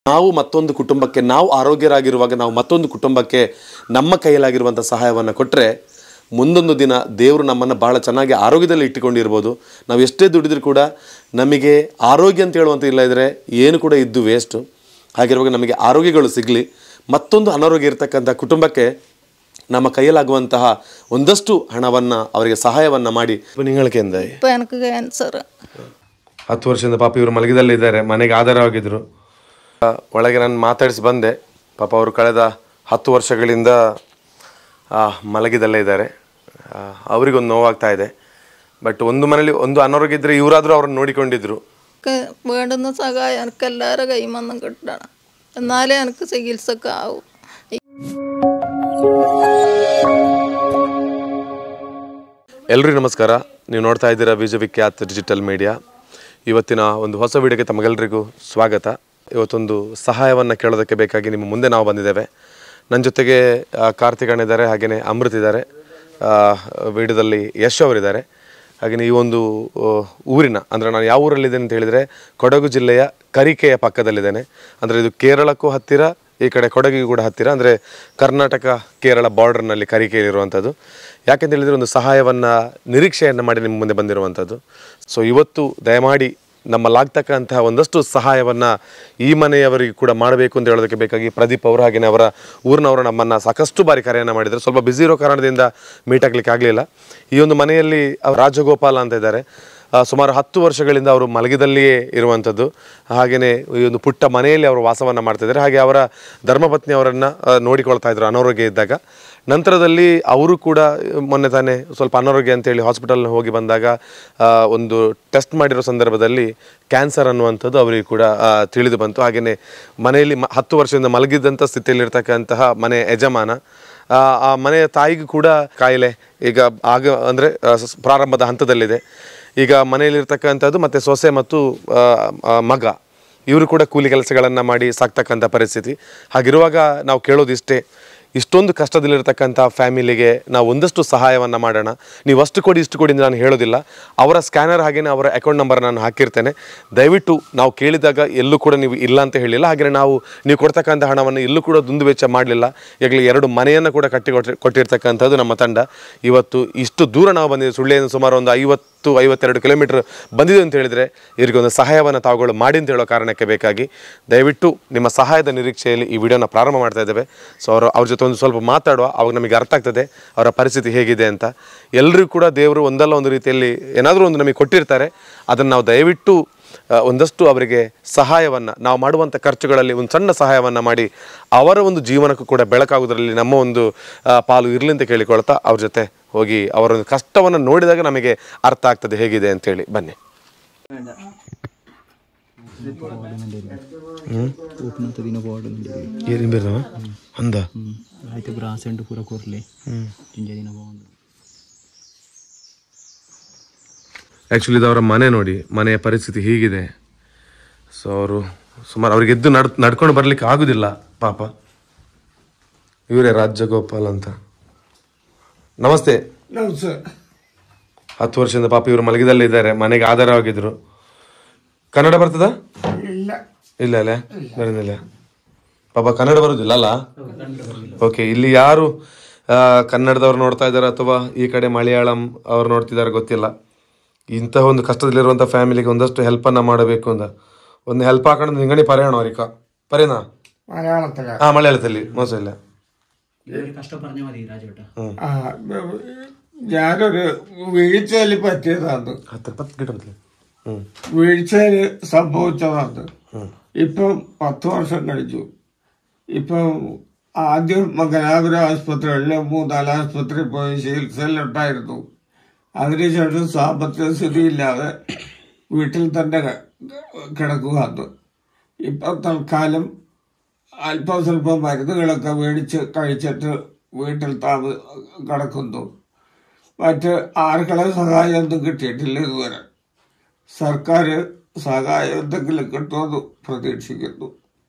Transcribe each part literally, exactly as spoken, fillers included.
ನಾವು ಮತ್ತೊಂದು ಕುಟುಂಬಕ್ಕೆ ನಾವು ಆರೋಗ್ಯರಾಗಿರುವಾಗ ನಾವು ಮತ್ತೊಂದು ಕುಟುಂಬಕ್ಕೆ ನಮ್ಮ ಕೈಯಲ್ಲಾಗಿರುವಂಥ ಸಹಾಯವನ್ನು ಕೊಟ್ಟರೆ ಮುಂದೊಂದು ದಿನ ದೇವರು ನಮ್ಮನ್ನು ಭಾಳ ಚೆನ್ನಾಗಿ ಆರೋಗ್ಯದಲ್ಲಿ ಇಟ್ಟುಕೊಂಡಿರ್ಬೋದು. ನಾವು ಎಷ್ಟೇ ದುಡಿದ್ರೂ ಕೂಡ ನಮಗೆ ಆರೋಗ್ಯ ಅಂತ ಹೇಳುವಂಥ ಇಲ್ಲ ಇದ್ದರೆ ಏನು ಕೂಡ ಇದ್ದು ವೇಸ್ಟು. ಹಾಗಿರುವಾಗ ನಮಗೆ ಆರೋಗ್ಯಗಳು ಸಿಗಲಿ, ಮತ್ತೊಂದು ಅನಾರೋಗ್ಯ ಇರತಕ್ಕಂಥ ಕುಟುಂಬಕ್ಕೆ ನಮ್ಮ ಕೈಯಲ್ಲಾಗುವಂತಹ ಒಂದಷ್ಟು ಹಣವನ್ನು ಅವರಿಗೆ ಸಹಾಯವನ್ನು ಮಾಡಿ. ನಿಂಗಳಿಕೆಯಿಂದ ಕ್ಯಾನ್ಸರ್ ಹತ್ತು ವರ್ಷದಿಂದ ಪಾಪ ಇವರು ಮಲಗಿದಲ್ಲೇ ಇದ್ದಾರೆ, ಮನೆಗೆ ಆಧಾರವಾಗಿದ್ದರು. ಒಳಗೆ ನಾನು ಮಾತಾಡಿಸಿ ಬಂದೆ. ಪಾಪ ಅವರು ಕಳೆದ ಹತ್ತು ವರ್ಷಗಳಿಂದ ಮಲಗಿದಲ್ಲೇ ಇದ್ದಾರೆ. ಅವರಿಗೊಂದು ನೋವಾಗ್ತಾ ಇದೆ. ಬಟ್ ಒಂದು ಮನೇಲಿ ಒಂದು ಅನಾರೋಗ್ಯ ಇದ್ದರೆ ಇವರಾದರೂ ಅವ್ರನ್ನ ನೋಡಿಕೊಂಡಿದ್ರು. വേണ്ടുന്ന സഹായം എനിക്ക് എല്ലാവരുടെ കൈമന്നും കിട്ടണം, എന്നാലേ എനിക്ക് ചികിത്സക്കാവും. ಎಲ್ರಿಗೂ ನಮಸ್ಕಾರ. ನೀವು ನೋಡ್ತಾ ಇದ್ದೀರಾ ವಿಜಯವಿಖ್ಯಾತ್ ಡಿಜಿಟಲ್ ಮೀಡಿಯಾ. ಇವತ್ತಿನ ಒಂದು ಹೊಸ ವಿಡಿಯೋಗೆ ತಮಗೆಲ್ಲರಿಗೂ ಸ್ವಾಗತ. ಇವತ್ತೊಂದು ಸಹಾಯವನ್ನು ಕೇಳೋದಕ್ಕೆ ಬೇಕಾಗಿ ನಿಮ್ಮ ಮುಂದೆ ನಾವು ಬಂದಿದ್ದೇವೆ. ನನ್ನ ಜೊತೆಗೆ ಕಾರ್ತಿಕಣ್ಣ ಇದ್ದಾರೆ, ಹಾಗೆಯೇ ಅಮೃತ್ ಇದ್ದಾರೆ, ವಿಡಿಯೋದಲ್ಲಿ ಯಶ್ ಅವರಿದ್ದಾರೆ. ಹಾಗೆಯೇ ಈ ಒಂದು ಊರಿನ ಅಂದರೆ ನಾನು ಯಾವ ಊರಲ್ಲಿದ್ದೇನೆ ಅಂತ ಹೇಳಿದರೆ ಕೊಡಗು ಜಿಲ್ಲೆಯ ಕರಿಕೆಯ ಪಕ್ಕದಲ್ಲಿದ್ದೇನೆ. ಅಂದರೆ ಇದು ಕೇರಳಕ್ಕೂ ಹತ್ತಿರ, ಈ ಕಡೆ ಕೊಡಗಿಗೂ ಕೂಡ ಹತ್ತಿರ, ಅಂದರೆ ಕರ್ನಾಟಕ ಕೇರಳ ಬಾರ್ಡರ್ನಲ್ಲಿ ಕರಿಕೆಯಲ್ಲಿರುವಂಥದ್ದು. ಯಾಕೆಂತ ಹೇಳಿದರೆ ಒಂದು ಸಹಾಯವನ್ನು ನಿರೀಕ್ಷೆಯನ್ನು ಮಾಡಿ ನಿಮ್ಮ ಮುಂದೆ ಬಂದಿರುವಂಥದ್ದು. ಸೊ ಇವತ್ತು ದಯಮಾಡಿ ನಮ್ಮಲ್ಲಾಗ್ತಕ್ಕಂತಹ ಒಂದಷ್ಟು ಸಹಾಯವನ್ನು ಈ ಮನೆಯವರಿಗೆ ಕೂಡ ಮಾಡಬೇಕು ಅಂತ ಹೇಳೋದಕ್ಕೆ ಬೇಕಾಗಿ ಪ್ರದೀಪ್ ಅವರು ಹಾಗೆಯೇ ಅವರ ಊರಿನವರು ನಮ್ಮನ್ನು ಸಾಕಷ್ಟು ಬಾರಿ ಕರೆಯನ್ನು ಮಾಡಿದರು. ಸ್ವಲ್ಪ ಬ್ಯುಸಿ ಇರೋ ಕಾರಣದಿಂದ ಮೀಟ್ ಆಗಲಿಕ್ಕೆ ಆಗಲಿಲ್ಲ. ಈ ಒಂದು ಮನೆಯಲ್ಲಿ ರಾಜಗೋಪಾಲ ಅಂತ ಇದ್ದಾರೆ. ಸುಮಾರು ಹತ್ತು ವರ್ಷಗಳಿಂದ ಅವರು ಮಲಗಿದಲ್ಲಿಯೇ ಇರುವಂಥದ್ದು. ಹಾಗೆಯೇ ಈ ಒಂದು ಪುಟ್ಟ ಮನೆಯಲ್ಲಿ ಅವರು ವಾಸವನ್ನು ಮಾಡ್ತಿದ್ದಾರೆ. ಹಾಗೆ ಅವರ ಧರ್ಮಪತ್ನಿ ಅವರನ್ನು ನೋಡಿಕೊಳ್ತಾ ಇದ್ದರು ಅನಾರೋಗ್ಯ ಇದ್ದಾಗ. ನಂತರದಲ್ಲಿ ಅವರು ಕೂಡ ಮೊನ್ನೆ ತಾನೇ ಸ್ವಲ್ಪ ಅನಾರೋಗ್ಯ ಅಂತೇಳಿ ಹಾಸ್ಪಿಟಲ್ನ ಹೋಗಿ ಬಂದಾಗ ಒಂದು ಟೆಸ್ಟ್ ಮಾಡಿರೋ ಸಂದರ್ಭದಲ್ಲಿ ಕ್ಯಾನ್ಸರ್ ಅನ್ನುವಂಥದ್ದು ಅವರಿಗೆ ಕೂಡ ತಿಳಿದು ಬಂತು. ಹಾಗೆಯೇ ಮನೆಯಲ್ಲಿ ಮ ಹತ್ತು ವರ್ಷದಿಂದ ಮಲಗಿದ್ದಂಥ ಸ್ಥಿತಿಯಲ್ಲಿರ್ತಕ್ಕಂತಹ ಮನೆ ಯಜಮಾನ, ಆ ಮನೆಯ ತಾಯಿಗೂ ಕೂಡ ಕಾಯಿಲೆ ಈಗ ಆಗ ಅಂದರೆ ಪ್ರಾರಂಭದ ಹಂತದಲ್ಲಿದೆ. ಈಗ ಮನೆಯಲ್ಲಿರ್ತಕ್ಕಂಥದ್ದು ಮತ್ತು ಸೊಸೆ ಮತ್ತು ಮಗ ಇವರು ಕೂಡ ಕೂಲಿ ಕೆಲಸಗಳನ್ನು ಮಾಡಿ ಸಾಕ್ತಕ್ಕಂಥ ಪರಿಸ್ಥಿತಿ. ಹಾಗಿರುವಾಗ ನಾವು ಕೇಳೋದಿಷ್ಟೇ, ಇಷ್ಟೊಂದು ಕಷ್ಟದಲ್ಲಿರ್ತಕ್ಕಂಥ ಫ್ಯಾಮಿಲಿಗೆ ನಾವು ಒಂದಷ್ಟು ಸಹಾಯವನ್ನು ಮಾಡೋಣ. ನೀವು ಅಷ್ಟು ಕೊಡಿ ಇಷ್ಟು ಕೊಡಿ ಅಂತ ನಾನು ಹೇಳೋದಿಲ್ಲ. ಅವರ ಸ್ಕ್ಯಾನರ್ ಹಾಗೆಯೇ ಅವರ ಅಕೌಂಟ್ ನಂಬರ್ ನಾನು ಹಾಕಿರ್ತೇನೆ. ದಯವಿಟ್ಟು ನಾವು ಕೇಳಿದಾಗ ಎಲ್ಲೂ ಕೂಡ ನೀವು ಇಲ್ಲ ಅಂತ ಹೇಳಿಲ್ಲ. ಹಾಗೆಯೇ ನಾವು ನೀವು ಕೊಡ್ತಕ್ಕಂಥ ಹಣವನ್ನು ಎಲ್ಲೂ ಕೂಡ ದುಂದು ವೆಚ್ಚ ಮಾಡಲಿಲ್ಲ. ಈಗಲೇ ಎರಡು ಮನೆಯನ್ನು ಕೂಡ ಕಟ್ಟಿ ಕೊಟ್ಟು ಕೊಟ್ಟಿರ್ತಕ್ಕಂಥದ್ದು ನಮ್ಮ ತಂಡ. ಇವತ್ತು ಇಷ್ಟು ದೂರ ನಾವು ಬಂದಿದ್ದೀವಿ, ಸುಳ್ಳಿಯಿಂದ ಸುಮಾರು ಒಂದು ಐವತ್ತು ಐವತ್ತೆರಡು ಕಿಲೋಮೀಟ್ರ್ ಬಂದಿದೆ ಅಂತ ಹೇಳಿದರೆ ಇವರಿಗೆ ಒಂದು ಸಹಾಯವನ್ನು ತಾವುಗಳು ಮಾಡಿ ಅಂತ ಹೇಳೋ ಕಾರಣಕ್ಕೆ ಬೇಕಾಗಿ ದಯವಿಟ್ಟು ನಿಮ್ಮ ಸಹಾಯದ ನಿರೀಕ್ಷೆಯಲ್ಲಿ ಈ ವಿಡಿಯೋನ ಪ್ರಾರಂಭ ಮಾಡ್ತಾ ಇದ್ದೇವೆ. ಸೊ ಅವರು ಅವ್ರ ಜೊತೆ ಒಂದು ಸ್ವಲ್ಪ ಮಾತಾಡುವ, ಅವಾಗ ನಮಗೆ ಅರ್ಥ ಆಗ್ತದೆ ಅವರ ಪರಿಸ್ಥಿತಿ ಹೇಗಿದೆ ಅಂತ. ಎಲ್ಲರಿಗೂ ಕೂಡ ದೇವರು ಒಂದಲ್ಲ ಒಂದು ರೀತಿಯಲ್ಲಿ ಏನಾದರೂ ಒಂದು ನಮಗೆ ಕೊಟ್ಟಿರ್ತಾರೆ. ಅದನ್ನು ನಾವು ದಯವಿಟ್ಟು ಒಂದಷ್ಟು ಅವರಿಗೆ ಸಹಾಯವನ್ನು ನಾವು ಮಾಡುವಂಥ ಖರ್ಚುಗಳಲ್ಲಿ ಒಂದು ಸಣ್ಣ ಸಹಾಯವನ್ನು ಮಾಡಿ ಅವರ ಒಂದು ಜೀವನಕ್ಕೂ ಕೂಡ ಬೆಳಕಾಗೋದ್ರಲ್ಲಿ ನಮ್ಮ ಒಂದು ಪಾಲು ಇರಲಿ ಅಂತ ಕೇಳಿಕೊಳ್ತಾ ಅವ್ರ ಜೊತೆ ಹೋಗಿ ಅವರ ಒಂದು ಕಷ್ಟವನ್ನು ನೋಡಿದಾಗ ನಮಗೆ ಅರ್ಥ ಆಗ್ತದೆ ಹೇಗಿದೆ ಅಂತೇಳಿ. ಬನ್ನಿ. ಆ್ಯಕ್ಚುಲಿ ಇದು ಅವರ ಮನೆ ನೋಡಿ, ಮನೆಯ ಪರಿಸ್ಥಿತಿ ಹೀಗಿದೆ. ಸೊ ಅವರು ಸುಮಾರು ಅವ್ರಿಗೆ ಎದ್ದು ನಡ್ ನಡ್ಕೊಂಡು ಬರ್ಲಿಕ್ಕೆ ಆಗುದಿಲ್ಲ ಪಾಪ. ಇವರೇ ರಾಜಗೋಪಾಲ್ ಅಂತ. ನಮಸ್ತೆ. ಹತ್ತು ವರ್ಷದಿಂದ ಪಾಪ ಇವರು ಮಲಗಿದಲ್ಲೇ ಇದ್ದಾರೆ, ಮನೆಗೆ ಆಧಾರವಾಗಿದ್ರು. ಕನ್ನಡ ಬರ್ತದ? ಇಲ್ಲ ಅಲ್ಲ, ಬರೋದಿಲ್ಲ ಪಾಪ. ಕನ್ನಡ ಬರುದಿಲ್ಲ ಅಲ್ಲ? ಓಕೆ. ಇಲ್ಲಿ ಯಾರು ಕನ್ನಡದವ್ರು ನೋಡ್ತಾ ಇದ್ದಾರೆ ಅಥವಾ ಈ ಕಡೆ ಮಲಯಾಳಂ ಅವ್ರು ನೋಡ್ತಿದ್ದಾರೆ ಗೊತ್ತಿಲ್ಲ. ಇಂತಹ ಒಂದು ಕಷ್ಟದಲ್ಲಿರುವಂಥ ಫ್ಯಾಮಿಲಿಗೆ ಒಂದಷ್ಟು ಹೆಲ್ಪನ್ನು ಮಾಡಬೇಕು ಅಂತ ಒಂದು ಹೆಲ್ಪ್ ಹಾಕೊಂಡು ನಿಂಗಣಿ പറയണോ ಅವರಿಕ പറയണ ആ മലയാളത്തില് മോശമില്ല. ഞാനൊരു വീഴ്ചയിൽ പറ്റിയതാണ്, വീഴ്ചയിൽ സംഭവിച്ചതാണ്. ഇപ്പം പത്ത് വർഷം കഴിച്ചു. ഇപ്പം ആദ്യം മംഗലാപുരം ആശുപത്രികളിലെ മൂന്നാല് ആശുപത്രി പോയി ചികിത്സയിലുണ്ടായിരുന്നു. അതിനുശേഷം സാമ്പത്തിക സ്ഥിതിയില്ലാതെ വീട്ടിൽ തന്നെ കിടക്കുകയാണ്. ഇപ്പം തൽക്കാലം അല്പം സ്വല്പം മരുന്നുകളൊക്കെ മേടിച്ച് കഴിച്ചിട്ട് വീട്ടിൽ താമ കിടക്കുന്നു. മറ്റ് ആർക്കുള്ള സഹായം ഒന്നും കിട്ടിയിട്ടില്ല ഇതുവരെ. സർക്കാർ സഹായം എന്തെങ്കിലും കിട്ടുമെന്ന് ಪ್ರತೀಕ್ಷಿക്കുന്നു.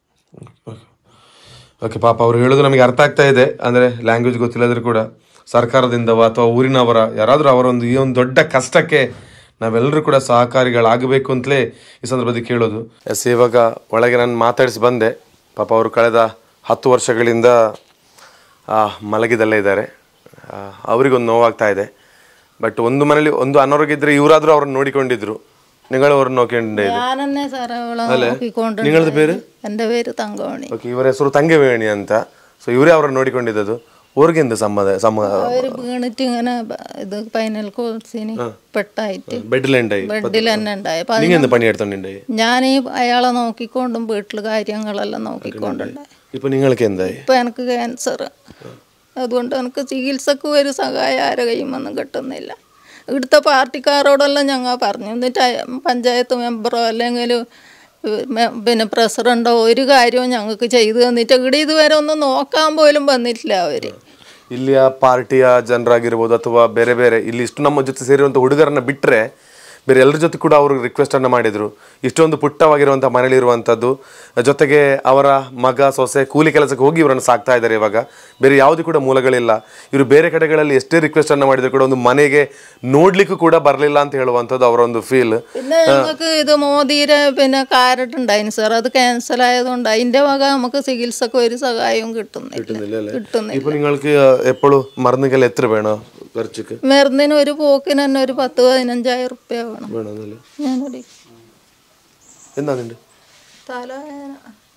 ಓಕೆ. ಪಾಪ ಅವರು ಹೇಳೋದು ನಮಗೆ ಅರ್ಥ ಆಗ್ತಾ ಇದೆ. ಅಂದರೆ ಲ್ಯಾಂಗ್ವೇಜ್ ಗೊತ್ತಿಲ್ಲದ್ರೂ ಕೂಡ ಸರ್ಕಾರದಿಂದವ ಅಥವಾ ಊರಿನವರ ಯಾರಾದರೂ ಅವರೊಂದು ಈ ಒಂದು ದೊಡ್ಡ ಕಷ್ಟಕ್ಕೆ ನಾವೆಲ್ಲರೂ ಕೂಡ ಸಹಕಾರಿಗಳಾಗಬೇಕು ಅಂತಲೇ ಈ ಸಂದರ್ಭದಲ್ಲಿ ಕೇಳೋದು. ಎಸ್ ಇವಾಗ ಒಳಗೆ ನಾನು ಮಾತಾಡಿಸಿ ಬಂದೆ. ಪಾಪ ಅವರು ಕಳೆದ ಹತ್ತು ವರ್ಷಗಳಿಂದ ಮಲಗಿದಲ್ಲೇ ಇದ್ದಾರೆ. ಅವರಿಗೊಂದು ನೋವಾಗ್ತಾ ಇದೆ. ಬಟ್ ಒಂದು ಮನೇಲಿ ಒಂದು ಅನಾರೋಗ್ಯ ಇದ್ದರೆ ಇವರಾದರೂ ಅವ್ರನ್ನ ನೋಡಿಕೊಂಡಿದ್ರು. നിങ്ങൾ ಅವ್ರನ್ನ നോക്കേണ്ടേ? ഞാനെന്നെ സാറേ നോക്കിക്കൊണ്ട്. നിങ്ങളുടെ പേര്? എൻ്റെ പേര് തങ്കമണി. ಓಕೆ, ಇವರ ಹೆಸರು ತಂಗವೇಣಿ ಅಂತ. ಸೊ ಇವರೇ ಅವ್ರನ್ನ ನೋಡಿಕೊಂಡಿದ್ದದು. ಅವ್ರಿಗೆ എന്ത് സമ്മത സമ്മ അവർ വീണിട്ട് ഇങ്ങനെ ഇത് പൈനൽ കോഴ്സിന് പെട്ടായിട്ട് ബെഡിലുണ്ടായി. ബെഡിൽ തന്നെ ഉണ്ടായി. നിങ്ങൾ എന്ത് പണിയെടുത്തോണ്ടായി? ഞാൻ ഈ അയാളെ നോക്കിക്കൊണ്ടും വീട്ടിൽ കാര്യങ്ങളെല്ലാം നോക്കിക്കൊണ്ടുണ്ടായി. ഇപ്പൊ നിങ്ങൾക്ക് എന്തായി? ഇപ്പൊ എനിക്ക് ക്യാൻസർ. അതുകൊണ്ട് എനിക്ക് ചികിത്സക്ക് ഒരു സഹായം ആരെ കയ്യുമൊന്നും കിട്ടുന്നില്ല. ഇവിടുത്തെ പാർട്ടിക്കാരോടെല്ലാം ഞങ്ങൾ പറഞ്ഞു. എന്നിട്ട് പഞ്ചായത്ത് മെമ്പറോ അല്ലെങ്കിൽ പിന്നെ പ്രസിഡന്റോ ഒരു കാര്യവും ഞങ്ങൾക്ക് ചെയ്തു തന്നിട്ട് ഇവിടെ ഇതുവരെ ഒന്നും നോക്കാൻ പോലും വന്നിട്ടില്ല അവർ. ಇಲ್ಲಿಯ ಪಾರ್ಟಿಯ ಜನರಾಗಿರ್ಬೋದು ಅಥವಾ ಬೇರೆ ಬೇರೆ ಇಲ್ಲಿ ಇಷ್ಟು ನಮ್ಮ ಜೊತೆ ಸೇರಿರುವಂಥ ಹುಡುಗರನ್ನ ಬಿಟ್ಟರೆ ಬೇರೆ ಎಲ್ಲರ ಜೊತೆ ಕೂಡ ಅವರು ರಿಕ್ವೆಸ್ಟನ್ನು ಮಾಡಿದರು. ಇಷ್ಟೊಂದು ಪುಟ್ಟವಾಗಿರುವಂಥ ಮನೇಲಿರುವಂಥದ್ದು, ಜೊತೆಗೆ ಅವರ ಮಗ ಸೊಸೆ ಕೂಲಿ ಕೆಲಸಕ್ಕೆ ಹೋಗಿ ಇವರನ್ನು ಸಾಕ್ತಾ ಇದ್ದಾರೆ. ಇವಾಗ ಬೇರೆ ಯಾವುದೂ ಕೂಡ ಮೂಲಗಳಿಲ್ಲ. ಇವರು ಬೇರೆ ಕಡೆಗಳಲ್ಲಿ ಎಷ್ಟೇ ರಿಕ್ವೆಸ್ಟನ್ನು ಮಾಡಿದ್ರು ಕೂಡ ಒಂದು ಮನೆಗೆ ನೋಡ್ಲಿಕ್ಕೂ ಕೂಡ ಬರಲಿಲ್ಲ ಅಂತ ಹೇಳುವಂಥದ್ದು ಅವರ ಒಂದು ಫೀಲ್. പിന്നെ ഞങ്ങൾക്ക് ഇത് മോദിയുടെ പിന്നെ കാർഡ് ഉണ്ടായിരുന്നു സാർ, അത് ക്യാൻസൽ ആയതുകൊണ്ട് അതിൻ്റെ വക നമുക്ക് ചികിത്സക്ക് ഒരു സഹായവും കിട്ടുന്നില്ല കിട്ടുന്നില്ല ഇപ്പോൾ നിങ്ങൾക്ക് എപ്പോഴും മരുന്നുകൾ എത്ര വേണോ ಖರ್ಚಿಗೆ? മരുന്നിന് ഒരു പോക്കിന് തന്നെ ഒരു പത്ത് പതിനഞ്ചായിരം റുപ്യ വേണം. ഞാനൊരു എന്താ തലവേദന.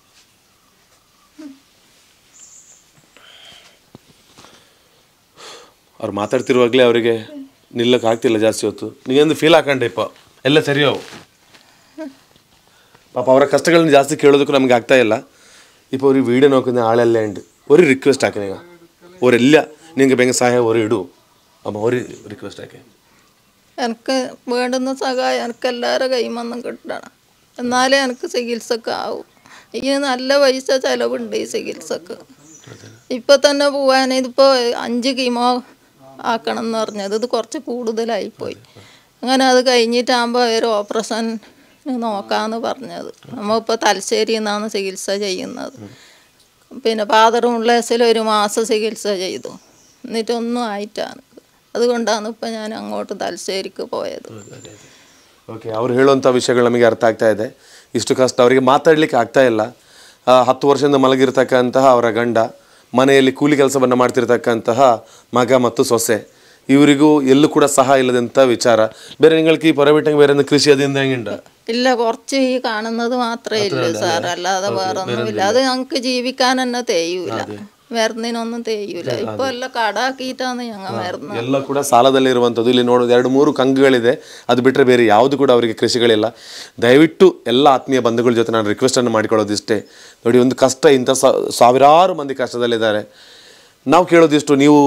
ಅವ್ರು ಮಾತಾಡ್ತಿರುವಾಗಲೇ ಅವರಿಗೆ ನಿಲ್ಲಕ್ಕೆ ಆಗ್ತಿಲ್ಲ ಜಾಸ್ತಿ ಹೊತ್ತು. ನೀವೊಂದು ಫೀಲ್ ಹಾಕೊಂಡೆ ಇಪ್ಪ ಎಲ್ಲ ಸರಿಯಾವು. ಪಾಪ ಅವರ ಕಷ್ಟಗಳನ್ನ ಜಾಸ್ತಿ ಕೇಳೋದಕ್ಕೂ ನಮಗೆ ಆಗ್ತಾ ಇಲ್ಲ. ഇപ്പോൾ ഒരു വീഡിയോ നോക്കുന്ന ആളെല്ലാം ഉണ്ട്. ഒരു റിക്വസ്റ്റ് ആക്കണേ, ഒരെല്ല നിങ്ങൾക്ക് ഭയങ്കര സഹായം ഒരു ഇടൂ. അപ്പം ഒരു റിക്വസ്റ്റ് ആക്കേ. എനിക്ക് വേണ്ടുന്ന സഹായം എനിക്ക് എല്ലാവരുടെ കൈമൊന്നും കിട്ടണം, എന്നാലേ എനിക്ക് ചികിത്സക്ക് ആവും. ഈ നല്ല പൈസ ചിലവുണ്ട് ഈ ചികിത്സക്ക്. ഇപ്പം തന്നെ പോകാൻ ഇതിപ്പോൾ അഞ്ച് കീമോ ആക്കണം എന്ന് പറഞ്ഞത് ഇത് കുറച്ച് കൂടുതലായിപ്പോയി. അങ്ങനെ അത് കഴിഞ്ഞിട്ടാകുമ്പോൾ ഒരു ഓപ്പറേഷൻ നോക്കാമെന്ന് പറഞ്ഞത്. നമ്മളിപ്പോൾ തലശ്ശേരിയിൽ നിന്നാണ് ചികിത്സ ചെയ്യുന്നത്. പിന്നെ പാതറുള്ളേസിൽ ഒരു മാസം ചികിത്സ ചെയ്തു, എന്നിട്ടൊന്നും ആയിട്ടാണ്. അതുകൊണ്ടാണ് ഇപ്പം ഞാൻ അങ്ങോട്ട് തലശ്ശേരിക്ക് പോയത്. ಓಕೆ, ಅವ್ರು ಹೇಳುವಂಥ ವಿಷಯಗಳು ನಮಗೆ ಅರ್ಥ ಆಗ್ತಾ ಇದೆ. ಇಷ್ಟು ಕಷ್ಟ ಅವರಿಗೆ ಮಾತಾಡಲಿಕ್ಕೆ ಆಗ್ತಾ ಇಲ್ಲ. ಹತ್ತು ವರ್ಷದಿಂದ ಮಲಗಿರ್ತಕ್ಕಂತಹ ಅವರ ಗಂಡ, ಮನೆಯಲ್ಲಿ ಕೂಲಿ ಕೆಲಸವನ್ನು ಮಾಡ್ತಿರ್ತಕ್ಕಂತಹ ಮಗ ಮತ್ತು ಸೊಸೆ, ಇವರಿಗೂ ಎಲ್ಲೂ ಕೂಡ ಸಹಾಯ ಇಲ್ಲದಂಥ ವಿಚಾರ. ಬೇರೆ നിങ്ങൾക്ക് ഈ പുറവിട്ടെങ്കിൽ വേറെ കൃഷി അതിൻ്റെ എങ്ങനെയുണ്ട്? ഇല്ല, കുറച്ച് ഈ കാണുന്നത് മാത്രമേ ഉള്ളൂ സാർ, അല്ലാതെ വേറെ ഒന്നുമില്ല. അത് ഞങ്ങൾക്ക് ജീവിക്കാൻ തന്നെ തേയൂല, മരുന്നിനൊന്നും തേയൂല. ഇപ്പൊ എല്ലാം കടാക്കിയിട്ടാണ് ഞങ്ങൾ മരുന്ന്. ಎಲ್ಲ ಕೂಡ ಸಾಲದಲ್ಲಿ ಇರುವಂಥದ್ದು. ಇಲ್ಲಿ ನೋಡೋದು ಎರಡು ಮೂರು ಕಂಗುಗಳಿದೆ, ಅದು ಬಿಟ್ಟರೆ ಬೇರೆ ಯಾವುದು ಕೂಡ ಅವರಿಗೆ ಕೃಷಿಗಳಿಲ್ಲ. ದಯವಿಟ್ಟು ಎಲ್ಲ ಆತ್ಮೀಯ ಬಂಧುಗಳ ಜೊತೆ ನಾನು ರಿಕ್ವೆಸ್ಟನ್ನು ಮಾಡಿಕೊಳ್ಳೋದಿಷ್ಟೇ. ನೋಡಿ, ಒಂದು ಕಷ್ಟ, ಇಂಥ ಸಾವಿರಾರು ಮಂದಿ ಕಷ್ಟದಲ್ಲಿದ್ದಾರೆ. ನಾವು ಕೇಳೋದಿಷ್ಟು, ನೀವು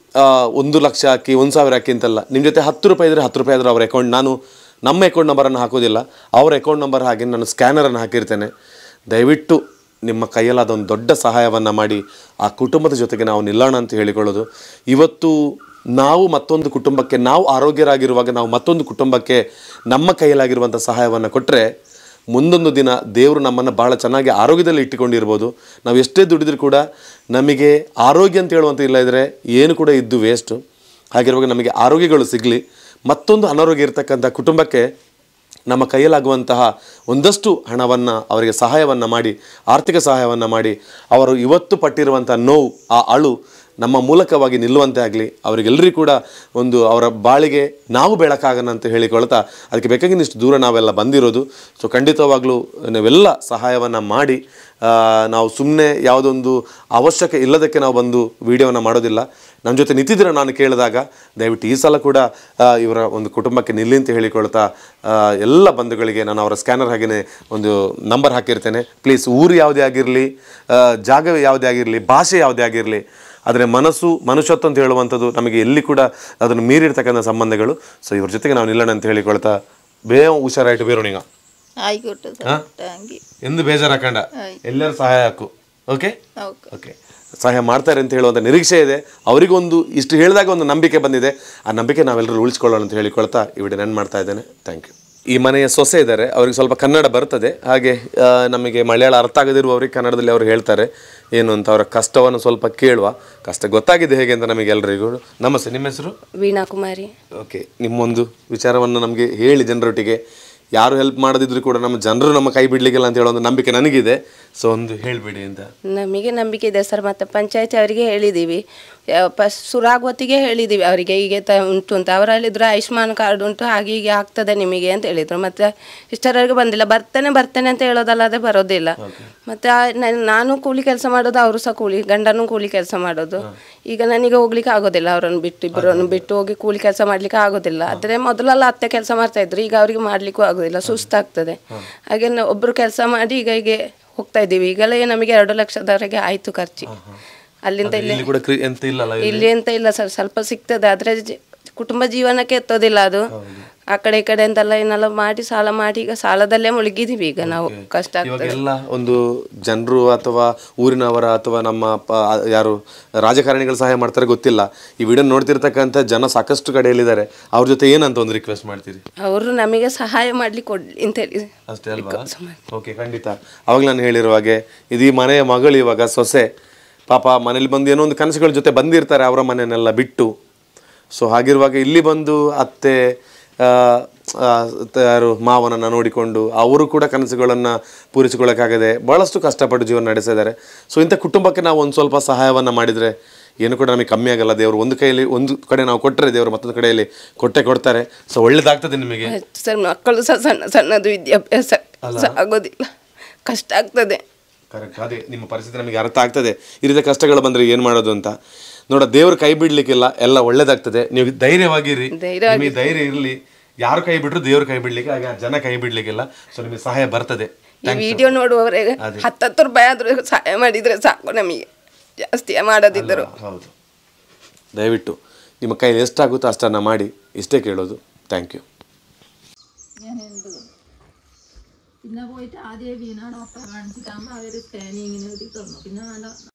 ಒಂದು ಲಕ್ಷ ಹಾಕಿ ಒಂದು ಸಾವಿರ ಹಾಕಿ ಅಂತಲ್ಲ. ನಿಮ್ಮ ಜೊತೆ ಹತ್ತು ರೂಪಾಯಿ ಇದ್ದರೆ ಹತ್ತು ರೂಪಾಯಿ ಆದರೂ ಅವ್ರ ಅಕೌಂಟ್, ನಾನು ನಮ್ಮ ಅಕೌಂಟ್ ನಂಬರನ್ನು ಹಾಕೋದಿಲ್ಲ, ಅವ್ರ ಅಕೌಂಟ್ ನಂಬರ್ ಹಾಗೆ ನಾನು ಸ್ಕ್ಯಾನರನ್ನು ಹಾಕಿರ್ತೇನೆ. ದಯವಿಟ್ಟು ನಿಮ್ಮ ಕೈಯಲ್ಲಾದ ಒಂದು ದೊಡ್ಡ ಸಹಾಯವನ್ನು ಮಾಡಿ ಆ ಕುಟುಂಬದ ಜೊತೆಗೆ ನಾವು ನಿಲ್ಲೋಣ ಅಂತ ಹೇಳಿಕೊಳ್ಳೋದು. ಇವತ್ತು ನಾವು ಮತ್ತೊಂದು ಕುಟುಂಬಕ್ಕೆ, ನಾವು ಆರೋಗ್ಯರಾಗಿರುವಾಗ ನಾವು ಮತ್ತೊಂದು ಕುಟುಂಬಕ್ಕೆ ನಮ್ಮ ಕೈಯಲ್ಲಾಗಿರುವಂಥ ಸಹಾಯವನ್ನು ಕೊಟ್ಟರೆ ಮುಂದೊಂದು ದಿನ ದೇವರು ನಮ್ಮನ್ನು ಭಾಳ ಚೆನ್ನಾಗಿ ಆರೋಗ್ಯದಲ್ಲಿ ಇಟ್ಟುಕೊಂಡಿರ್ಬೋದು. ನಾವು ಎಷ್ಟೇ ದುಡಿದ್ರೂ ಕೂಡ ನಮಗೆ ಆರೋಗ್ಯ ಅಂತ ಹೇಳುವಂಥ ಇಲ್ಲ ಇದ್ದರೆ ಏನು ಕೂಡ ಇದ್ದು ವೇಸ್ಟು. ಹಾಗಿರುವಾಗ ನಮಗೆ ಆರೋಗ್ಯಗಳು ಸಿಗಲಿ. ಮತ್ತೊಂದು ಅನಾರೋಗ್ಯ ಇರತಕ್ಕಂಥ ಕುಟುಂಬಕ್ಕೆ ನಮ್ಮ ಕೈಯಲ್ಲಾಗುವಂತಹ ಒಂದಷ್ಟು ಹಣವನ್ನು ಅವರಿಗೆ ಸಹಾಯವನ್ನು ಮಾಡಿ, ಆರ್ಥಿಕ ಸಹಾಯವನ್ನು ಮಾಡಿ, ಅವರು ಇವತ್ತು ಪಟ್ಟಿರುವಂಥ ನೋವು, ಆ ಅಳು ನಮ್ಮ ಮೂಲಕವಾಗಿ ನಿಲ್ಲುವಂತೆ ಆಗಲಿ. ಅವರಿಗೆಲ್ಲರಿಗೂ ಕೂಡ ಒಂದು ಅವರ ಬಾಳಿಗೆ ನಾವು ಬೆಳಕಾಗೋಣ ಅಂತ ಹೇಳಿಕೊಳ್ತಾ, ಅದಕ್ಕೆ ಬೇಕಾಗಿನಷ್ಟು ದೂರ ನಾವೆಲ್ಲ ಬಂದಿರೋದು. ಸೊ ಖಂಡಿತವಾಗ್ಲೂ ನಾವೆಲ್ಲ ಸಹಾಯವನ್ನು ಮಾಡಿ, ನಾವು ಸುಮ್ಮನೆ ಯಾವುದೊಂದು ಅವಶ್ಯಕ ಇಲ್ಲದಕ್ಕೆ ನಾವು ಬಂದು ವಿಡಿಯೋವನ್ನು ಮಾಡೋದಿಲ್ಲ. ನಮ್ಮ ಜೊತೆ ನಿಂತಿದ್ರೆ ನಾನು ಕೇಳಿದಾಗ ದಯವಿಟ್ಟು ಈ ಸಲ ಕೂಡ ಇವರ ಒಂದು ಕುಟುಂಬಕ್ಕೆ ನಿಲ್ಲಿ ಅಂತ ಹೇಳಿಕೊಳ್ತಾ, ಎಲ್ಲ ಬಂಧುಗಳಿಗೆ ನಾನು ಅವರ ಸ್ಕ್ಯಾನರ್ ಹಾಗೆಯೇ ಒಂದು ನಂಬರ್ ಹಾಕಿರ್ತೇನೆ. ಪ್ಲೀಸ್, ಊರು ಯಾವುದೇ ಆಗಿರಲಿ, ಜಾಗ ಯಾವುದೇ ಆಗಿರಲಿ, ಭಾಷೆ ಯಾವುದೇ ಆಗಿರಲಿ, ಆದರೆ ಮನಸ್ಸು ಮನುಷ್ಯತ್ವ ಅಂತ ಹೇಳುವಂಥದ್ದು ನಮಗೆ ಎಲ್ಲಿ ಕೂಡ ಅದನ್ನು ಮೀರಿರ್ತಕ್ಕಂಥ ಸಂಬಂಧಗಳು. ಸೊ ಇವ್ರ ಜೊತೆಗೆ ನಾವು ನಿಲ್ಲೋಣ ಅಂತ ಹೇಳಿಕೊಳ್ತಾ, ಬೇಗ ಹುಷಾರಾಯಿತು ಬೇರೋಣಿಗ. ആയിക്കോട്ടെ സാർ, താങ്ക് ಯು. ಎಂದು ಬೇಜಾರಾಕಂಡ ಎಲ್ಲರೂ ಸಹಾಯ ಹಾಕು. ಓಕೆ ಓಕೆ ಓಕೆ ಸಹಾಯ ಮಾಡ್ತಾರೆ ಅಂತ ಹೇಳುವಂಥ ನಿರೀಕ್ಷೆ ಇದೆ. ಅವರಿಗೊಂದು ಇಷ್ಟು ಹೇಳಿದಾಗ ಒಂದು ನಂಬಿಕೆ ಬಂದಿದೆ. ಆ ನಂಬಿಕೆ ನಾವೆಲ್ಲರೂ ಉಳಿಸ್ಕೊಳ್ಳೋಣ ಅಂತ ಹೇಳಿಕೊಳ್ತಾ ಈ ವಿಡಿಯೋ ನಾನು ಮಾಡ್ತಾ ಇದ್ದೇನೆ. Thank you. ಈ ಮನೆಯ ಸೊಸೆ ಇದ್ದಾರೆ, ಅವ್ರಿಗೆ ಸ್ವಲ್ಪ ಕನ್ನಡ ಬರ್ತದೆ. ಹಾಗೆ ಆ, ನಮಗೆ ಮಲಯಾಳ ಅರ್ಥ ಆಗದಿರುವವರಿಗೆ ಕನ್ನಡದಲ್ಲಿ ಅವರು ಹೇಳ್ತಾರೆ ಏನು ಅಂತ, ಅವರ ಕಷ್ಟವನ್ನು ಸ್ವಲ್ಪ ಕೇಳುವ. ಕಷ್ಟ ಗೊತ್ತಾಗಿದೆ ಹೇಗೆ ಅಂತ ನಮಗೆ ಎಲ್ಲರಿಗೂ. ನಮಸ್ತೆ, ನಿಮ್ಮ ಹೆಸರು? ವೀಣಾ ಕುಮಾರಿ. ಓಕೆ, ನಿಮ್ಮೊಂದು ವಿಚಾರವನ್ನು ನಮಗೆ ಹೇಳಿ ಜನರೊಟ್ಟಿಗೆ. ಯಾರು ಹೆಲ್ಪ್ ಮಾಡದಿದ್ರು ಕೂಡ ನಮ್ಮ ಜನರು ನಮ್ಮ ಕೈ ಬಿಡ್ಲಿಕ್ಕಿಲ್ಲ ಅಂತ ಹೇಳೋ ಒಂದು ನಂಬಿಕೆ ನನಗಿದೆ. ಸೊ ಒಂದು ಹೇಳಿಬಿಡಿ ಅಂತ. ನಮಗೆ ನಂಬಿಕೆ ಇದೆ ಸರ್. ಮತ್ತು ಪಂಚಾಯತಿ ಅವರಿಗೆ ಹೇಳಿದ್ದೀವಿ, ಫಸ್ಟ್ ಸುರಾಗುವತ್ತಿಗೆ ಹೇಳಿದ್ದೀವಿ ಅವರಿಗೆ ಹೀಗೆ ತ ಉಂಟು ಅಂತ. ಅವರು ಹೇಳಿದ್ರು ಆಯುಷ್ಮಾನ್ ಕಾರ್ಡ್ ಉಂಟು, ಹಾಗೆ ಹೀಗೆ ಆಗ್ತದೆ ನಿಮಗೆ ಅಂತ ಹೇಳಿದರು. ಮತ್ತು ಇಷ್ಟರವರೆಗೂ ಬಂದಿಲ್ಲ. ಬರ್ತೇನೆ ಬರ್ತೇನೆ ಅಂತ ಹೇಳೋದಲ್ಲದೆ ಬರೋದಿಲ್ಲ. ಮತ್ತು ನಾನು ಕೂಲಿ ಕೆಲಸ ಮಾಡೋದು, ಅವರು ಸಹ ಕೂಲಿ, ಗಂಡನೂ ಕೂಲಿ ಕೆಲಸ ಮಾಡೋದು. ಈಗ ನನಗೆ ಹೋಗ್ಲಿಕ್ಕೆ ಆಗೋದಿಲ್ಲ, ಅವರನ್ನು ಬಿಟ್ಟು ಇಬ್ಬರನ್ನು ಬಿಟ್ಟು ಹೋಗಿ ಕೂಲಿ ಕೆಲಸ ಮಾಡಲಿಕ್ಕೆ ಆಗೋದಿಲ್ಲ. ಆದರೆ ಮೊದಲೆಲ್ಲ ಅತ್ತೆ ಕೆಲಸ ಮಾಡ್ತಾಯಿದ್ರು, ಈಗ ಅವರಿಗೆ ಮಾಡಲಿಕ್ಕೂ ಆಗೋದಿಲ್ಲ, ಸುಸ್ತಾಗ್ತದೆ. ಹಾಗೆ ಒಬ್ಬರು ಕೆಲಸ ಮಾಡಿ ಈಗ ಹೀಗೆ ಹೋಗ್ತಾ ಇದ್ದೀವಿ. ಈಗಲೇ ನಮಗೆ ಎರಡು ಲಕ್ಷದವರೆಗೆ ಆಯಿತು ಖರ್ಚು. ಅಲ್ಲಿಂದ ಇಲ್ಲಿ ಇಲ್ಲಿ ಅಂತ ಇಲ್ಲ ಸರ್, ಸ್ವಲ್ಪ ಸಿಗ್ತದೆ. ಆದರೆ ಕುಟುಂಬ ಜೀವನಕ್ಕೆ ಎತ್ತೋದಿಲ್ಲ ಅದು. ಆ ಕಡೆ ಈ ಕಡೆ ಅಂತೆಲ್ಲ ಏನೆಲ್ಲ ಮಾಡಿ ಸಾಲ ಮಾಡಿ ಈಗ ಸಾಲದಲ್ಲೇ ಮುಳುಗಿದೀವಿ ಈಗ ನಾವು. ಕಷ್ಟ ಆಗ್ತದೆ. ಎಲ್ಲ ಒಂದು ಜನರು ಅಥವಾ ಊರಿನವರ ಅಥವಾ ನಮ್ಮ ಪ- ಯಾರು ರಾಜಕಾರಣಿಗಳು ಸಹಾಯ ಮಾಡ್ತಾರೆ ಗೊತ್ತಿಲ್ಲ. ಈ ವಿಡಿಯೋ ನೋಡ್ತಿರ್ತಕ್ಕಂಥ ಜನ ಸಾಕಷ್ಟು ಕಡೆಯಲ್ಲಿದ್ದಾರೆ. ಅವ್ರ ಜೊತೆ ಏನಂತ ಒಂದು ರಿಕ್ವೆಸ್ಟ್ ಮಾಡ್ತೀರಿ? ಅವರು ನಮಗೆ ಸಹಾಯ ಮಾಡ್ಲಿಕ್ಕೆ ಕೊಡ್ಲಿ ಅಂತ ಹೇಳಿ ಅಷ್ಟೇ ಅಲ್ವಾ? ಓಕೆ, ಖಂಡಿತ. ಅವಾಗ ನಾನು ಹೇಳಿರುವ ಹಾಗೆ ಇದು ಈ ಮನೆಯ ಮಗಳು, ಇವಾಗ ಸೊಸೆ ಪಾಪ ಮನೇಲಿ ಬಂದು ಏನೋ ಒಂದು ಕನಸುಗಳ ಜೊತೆ ಬಂದಿರ್ತಾರೆ ಅವರ ಮನೆಯನ್ನೆಲ್ಲ ಬಿಟ್ಟು. ಸೊ ಹಾಗಿರುವಾಗ ಇಲ್ಲಿ ಬಂದು ಅತ್ತೆ ಯಾರು ಮಾವನನ್ನು ನೋಡಿಕೊಂಡು ಅವರು ಕೂಡ ಕನಸುಗಳನ್ನು ಪೂರೈಸಿಕೊಳ್ಳೋಕ್ಕಾಗದೆ ಭಾಳಷ್ಟು ಕಷ್ಟಪಟ್ಟು ಜೀವನ ನಡೆಸಿದ್ದಾರೆ. ಸೊ ಇಂಥ ಕುಟುಂಬಕ್ಕೆ ನಾವು ಒಂದು ಸ್ವಲ್ಪ ಸಹಾಯವನ್ನು ಮಾಡಿದರೆ ಏನು ಕೂಡ ನಮಗೆ ಕಮ್ಮಿ ಆಗಲ್ಲ. ದೇವರು ಒಂದು ಕೈಯಲ್ಲಿ ಒಂದು ಕಡೆ ನಾವು ಕೊಟ್ಟರೆ ದೇವರು ಮತ್ತೊಂದು ಕಡೆಯಲ್ಲಿ ಕೊಟ್ಟೆ ಕೊಡ್ತಾರೆ. ಸೊ ಒಳ್ಳೇದಾಗ್ತದೆ ನಿಮಗೆ. ಸರ್, ಮಕ್ಕಳು ಸಹ ಸಣ್ಣ ಸಣ್ಣದು ವಿದ್ಯಾಭ್ಯಾಸ ಆಗೋದಿಲ್ಲ, ಕಷ್ಟ ಆಗ್ತದೆ. ಕರೆಕ್ಟ್. ಅದೇ ನಿಮ್ಮ ಪರಿಸ್ಥಿತಿ ನಮಗೆ ಅರ್ಥ ಆಗ್ತದೆ. ಈ ರೀತಿ ಕಷ್ಟಗಳು ಬಂದರೆ ಏನು ಮಾಡೋದು ಅಂತ. ನೋಡ, ದೇವರು ಕೈ ಬಿಡ್ಲಿಕ್ಕಿಲ್ಲ, ಎಲ್ಲ ಒಳ್ಳೇದಾಗ್ತದೆ. ನೀವು ಧೈರ್ಯವಾಗಿರಿ, ನಿಮಗೆ ಧೈರ್ಯ ಇರಲಿ. ಯಾರು ಕೈ ಬಿಟ್ಟರು ದೇವ್ರು ಕೈ ಬಿಡ್ಲಿಕ್ಕೆ, ಹಾಗೆ ಜನ ಕೈ ಬಿಡ್ಲಿಕ್ಕಿಲ್ಲ. ಸೊ ನಿಮಗೆ ಸಹಾಯ ಬರ್ತದೆ. ಈ ವಿಡಿಯೋ ನೋಡುವವರೆಗೆ ಹತ್ತತ್ತು ರೂಪಾಯಿ ಆದರೂ ಸಹಾಯ ಮಾಡಿದರೆ ಸಾಕು ನಮಗೆ, ಜಾಸ್ತಿ ಮಾಡೋದಿದ್ದರು. ಹೌದು, ದಯವಿಟ್ಟು ನಿಮ್ಮ ಕೈಲಿ ಎಷ್ಟಾಗುತ್ತೋ ಅಷ್ಟನ್ನು ಮಾಡಿ, ಇಷ್ಟೇ ಕೇಳೋದು. Thank you. പിന്നെ പോയിട്ട് ആദ്യം വീണ ഡോക്ടറെ കാണിച്ചിട്ടാകുമ്പോൾ അവർ സ്കാനിങ്ങിന് എഴുതി തന്നു. പിന്നെ നല്ല